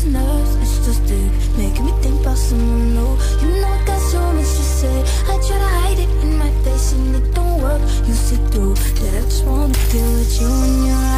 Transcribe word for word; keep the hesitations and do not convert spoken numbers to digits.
these nerves, it's just deep, making me think about someone new. You know I got so much to say, I try to hide it in my face and it don't work. You see through that I just wanna deal with you in your eyes.